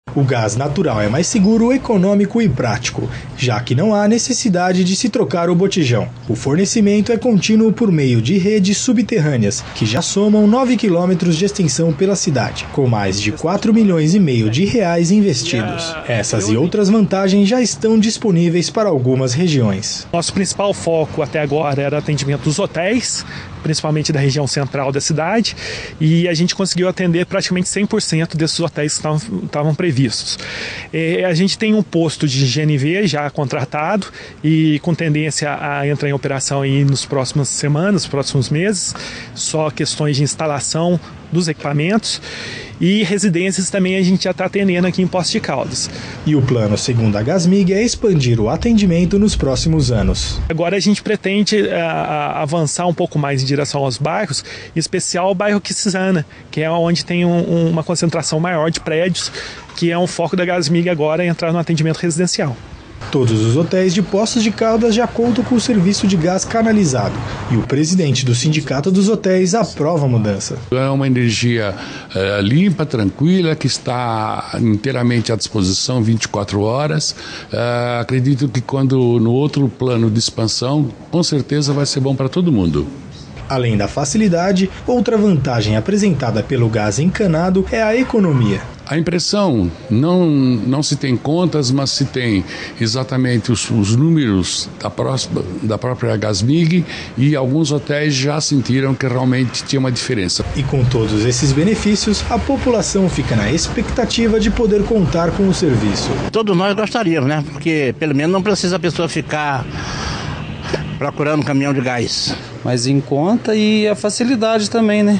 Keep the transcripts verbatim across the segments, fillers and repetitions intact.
O gás natural é mais seguro, econômico e prático, já que não há necessidade de se trocar o botijão. O fornecimento é contínuo por meio de redes subterrâneas, que já somam nove quilômetros de extensão pela cidade, com mais de quatro milhões e meio de reais investidos. Essas e outras vantagens já estão disponíveis para algumas regiões. Nosso principal foco até agora era o atendimento dos hotéis, principalmente da região central da cidade, e a gente conseguiu atender praticamente cem por cento desses hotéis que estavam, estavam previstos. É, a gente tem um posto de G N V já contratado e com tendência a entrar em operação aí nos próximas semanas, nos próximos meses, só questões de instalação dos equipamentos. E residências também a gente já está atendendo aqui em Poços de Caldas. E o plano, segundo a Gasmig, é expandir o atendimento nos próximos anos. Agora a gente pretende a, a, avançar um pouco mais em direção aos bairros, em especial o bairro Quisana, que é onde tem um, um, uma concentração maior de prédios, que é um foco da Gasmig agora, entrar no atendimento residencial. Todos os hotéis de Poços de Caldas já contam com o serviço de gás canalizado e o presidente do Sindicato dos Hotéis aprova a mudança. É uma energia é, limpa, tranquila, que está inteiramente à disposição vinte e quatro horas. É, acredito que quando no outro plano de expansão, com certeza vai ser bom para todo mundo. Além da facilidade, outra vantagem apresentada pelo gás encanado é a economia. A impressão, não, não se tem contas, mas se tem exatamente os, os números da, próxima, da própria Gasmig, e alguns hotéis já sentiram que realmente tinha uma diferença. E com todos esses benefícios, a população fica na expectativa de poder contar com o serviço. Todos nós gostaríamos, né? Porque pelo menos não precisa a pessoa ficar procurando um caminhão de gás. Mas em conta e a facilidade também, né?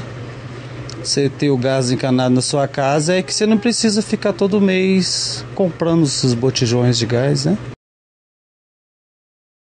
Você ter o gás encanado na sua casa é que você não precisa ficar todo mês comprando esses botijões de gás, né?